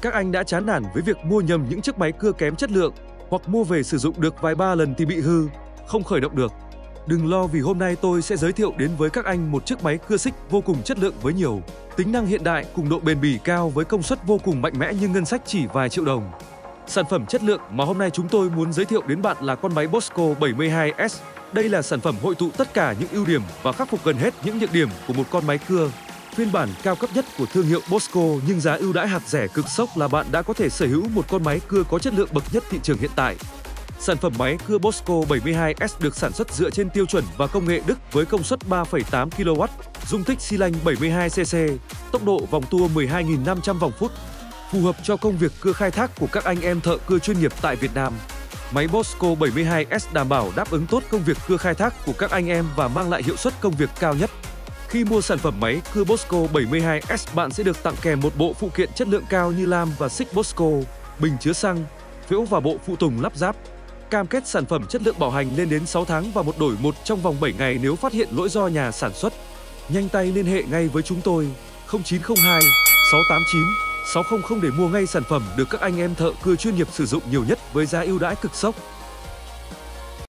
Các anh đã chán nản với việc mua nhầm những chiếc máy cưa kém chất lượng hoặc mua về sử dụng được vài ba lần thì bị hư, không khởi động được. Đừng lo vì hôm nay tôi sẽ giới thiệu đến với các anh một chiếc máy cưa xích vô cùng chất lượng với nhiều tính năng hiện đại cùng độ bền bỉ cao với công suất vô cùng mạnh mẽ nhưng ngân sách chỉ vài triệu đồng. Sản phẩm chất lượng mà hôm nay chúng tôi muốn giới thiệu đến bạn là con máy Bossco 72S. Đây là sản phẩm hội tụ tất cả những ưu điểm và khắc phục gần hết những nhược điểm của một con máy cưa. Phiên bản cao cấp nhất của thương hiệu Bossco nhưng giá ưu đãi hạt rẻ cực sốc là bạn đã có thể sở hữu một con máy cưa có chất lượng bậc nhất thị trường hiện tại. Sản phẩm máy cưa Bossco 72S được sản xuất dựa trên tiêu chuẩn và công nghệ Đức với công suất 3,8 kW, dung tích xi lanh 72cc, tốc độ vòng tua 12.500 vòng phút, phù hợp cho công việc cưa khai thác của các anh em thợ cưa chuyên nghiệp tại Việt Nam. Máy Bossco 72S đảm bảo đáp ứng tốt công việc cưa khai thác của các anh em và mang lại hiệu suất công việc cao nhất. Khi mua sản phẩm máy cưa Bossco 72S, bạn sẽ được tặng kèm một bộ phụ kiện chất lượng cao như lam và xích Bossco, bình chứa xăng, phễu và bộ phụ tùng lắp ráp. Cam kết sản phẩm chất lượng bảo hành lên đến 6 tháng và một đổi một trong vòng 7 ngày nếu phát hiện lỗi do nhà sản xuất. Nhanh tay liên hệ ngay với chúng tôi 0902 689 600 để mua ngay sản phẩm được các anh em thợ cưa chuyên nghiệp sử dụng nhiều nhất với giá ưu đãi cực sốc.